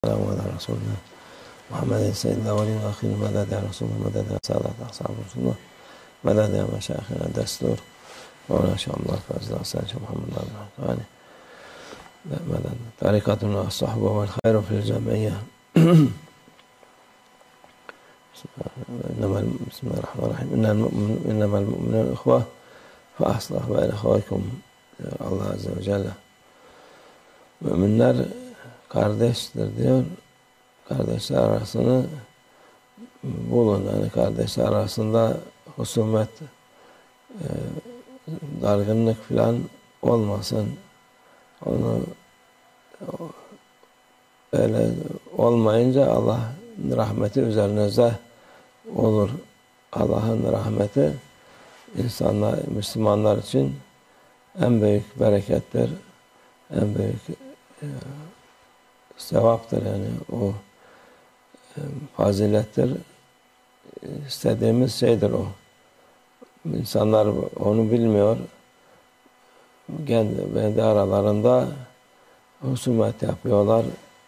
السلام على رسول الله محمد سيد الأولين والآخرين مدد يا رسول الله مدد يا سادة أصحاب رسول الله مدد يا مشايخنا الدستور ولا شاء الله فازل أحسن محمد الله الحقاني مدد طريقتنا الصحبة والخير في الجمعية بسم الله الرحمن الرحيم إنما المؤمنون إخوة فأصلح بين أخويكم Allah Azze ve Celle. Müminler kardeştir diyor. Kardeşler arasını bulun. Yani kardeşler arasında husumet, dargınlık falan olmasın. Onu öyle olmayınca Allah'ın rahmeti üzerinize olur. Allah'ın rahmeti insanlar, Müslümanlar için en büyük berekettir, en büyük sevaptır yani o fazilettir. İstediğimiz şeydir o. İnsanlar onu bilmiyor. Kendi aralarında husumet yapıyorlar.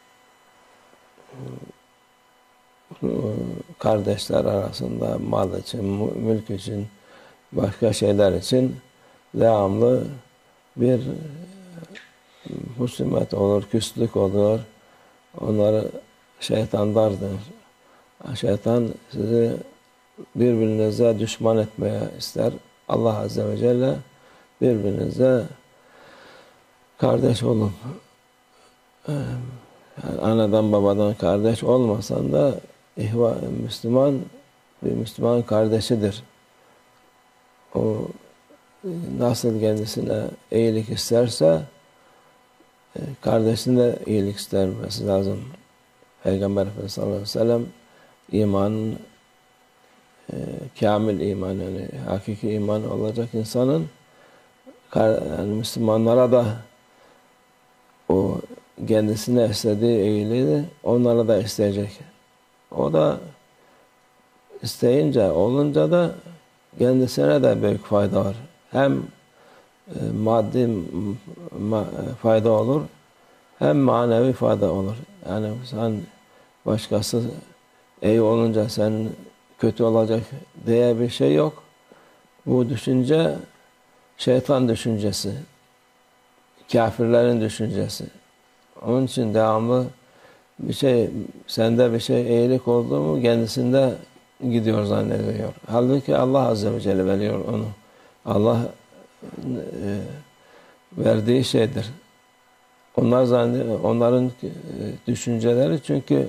Kardeşler arasında mal için, mülk için, başka şeyler için devamlı bir husumet olur, küslük olur. Onları şeytan dardır. Şeytan sizi birbirinize düşman etmeye ister. Allah Azze ve Celle birbirinize kardeş olup yani anadan babadan kardeş olmasan da Müslüman bir Müslüman kardeşidir. O nasıl kendisine iyilik isterse kardeşine de iyilik istermesi lazım. Peygamber Efendimiz sallallahu aleyhi ve sellem imanın kamil iman yani hakiki iman olacak insanın yani Müslümanlara da o kendisine istediği iyiliği onlara da isteyecek. O da isteyince olunca da kendisine de büyük fayda var. Hem maddi fayda olur hem manevi fayda olur. Yani sen başkası iyi olunca sen kötü olacak diye bir şey yok. Bu düşünce şeytan düşüncesi. Kafirlerin düşüncesi. Onun için devamlı bir şey, sende bir şey iyilik oldu mu kendisinde gidiyor zannediyor. Halbuki Allah Azze ve Celle veriyor onu. Allah verdiği şeydir. Onların düşünceleri çünkü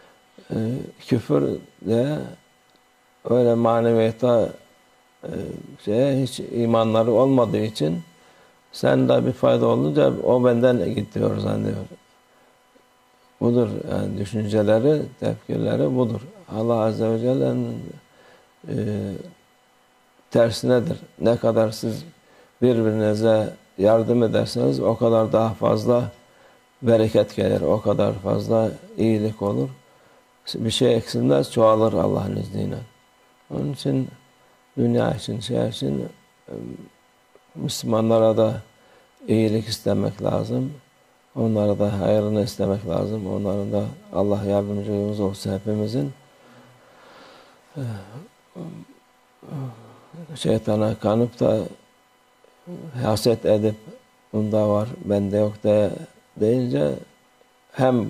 küfürle öyle maneviyata hiç imanları olmadığı için sen de bir fayda olunca o benden gidiyor zannediyor. Budur yani düşünceleri, tepkileri budur. Allah Azze ve Celle'nin tersinedir. Ne kadar siz birbirinize yardım ederseniz o kadar daha fazla bereket gelir. O kadar fazla iyilik olur. Bir şey eksilmez, çoğalır Allah'ın izniyle. Onun için dünya için, şey için Müslümanlara da iyilik istemek lazım. Onlara da hayrını istemek lazım. Onların da Allah yardımcımız olsun hepimizin. Şeytana kanıp da haset edip bunda var, bende yok deyince hem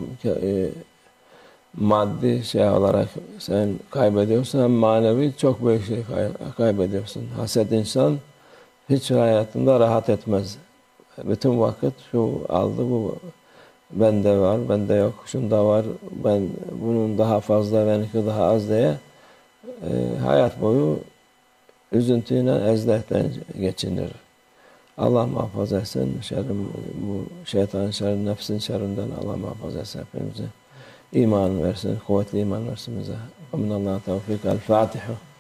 maddi şey olarak sen kaybediyorsun hem manevi çok büyük şey kaybediyorsun. Haset insan hiç hayatında rahat etmez. Bütün vakit şu aldı bu bende var, bende yok, şunda var, ben bunun daha fazla, benimki daha az diye hayat boyu üzüntüyle, ezletten geçinir. Allah muhafaza etsin. Bu şeytanın şerri, nefsin şerrinden Allah muhafaza etsin hepimize. İman versin, kuvvetli iman versin bize. Amin. Allah tevfik. El Fatiha.